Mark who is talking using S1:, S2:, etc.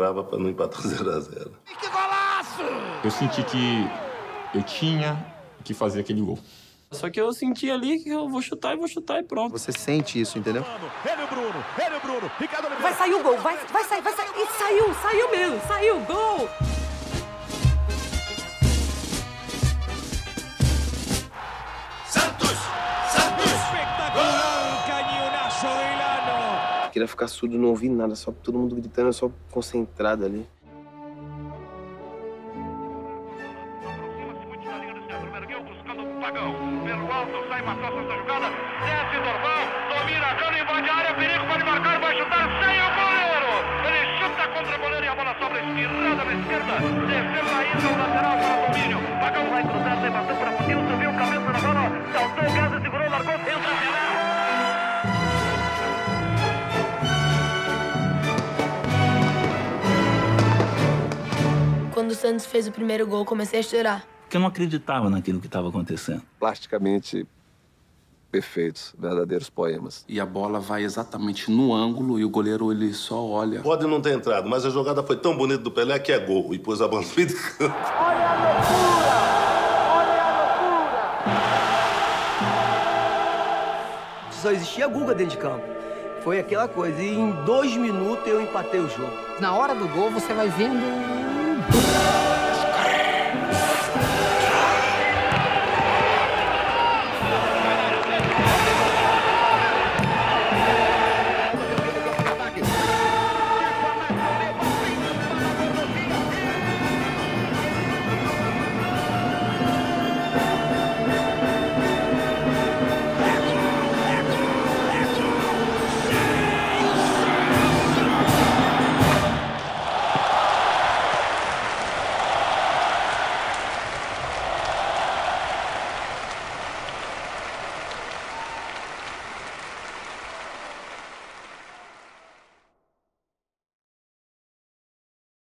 S1: sobrava para não empatar 0-0.
S2: Que golaço!
S3: Eu senti que eu tinha que fazer aquele gol.
S4: Só que eu senti ali que eu vou chutar e pronto.
S5: Você sente isso, entendeu?
S2: Ele o Bruno, Ricardo Oliveira.
S6: Vai sair o gol, vai sair. E saiu mesmo, saiu, gol!
S2: Santos! Espetacular, cañonazo de Ilano.
S7: Queria ficar surdo, não ouvir nada, só todo mundo gritando, só concentrado ali.
S8: Pelo alto, sai Massota essa jogada, desce Dorval, domina a cana, invade a área, perigo, pode marcar, vai chutar, sem o goleiro! Ele chuta contra o goleiro e a bola sobra estirada na esquerda, desceu ainda o lateral para o domínio. Pagão vai cruzar, levantou para o Nilson, viu o cabeça na bola, saltou o Gaza, segurou, largou, sensacional!
S9: Quando o Santos fez o primeiro gol, comecei a chorar.
S10: Porque eu não acreditava naquilo que estava acontecendo.
S11: Plasticamente perfeitos, verdadeiros poemas.
S12: E a bola vai exatamente no ângulo e o goleiro, ele só olha.
S1: Pode não ter entrado, mas a jogada foi tão bonita do Pelé que é gol. E pôs a bola no meio de campo.
S6: Olha a loucura! Olha a loucura!
S5: Só existia Guga dentro de campo. Foi aquela coisa. E em 2 minutos eu empatei o jogo.
S13: Na hora do gol, você vai vendo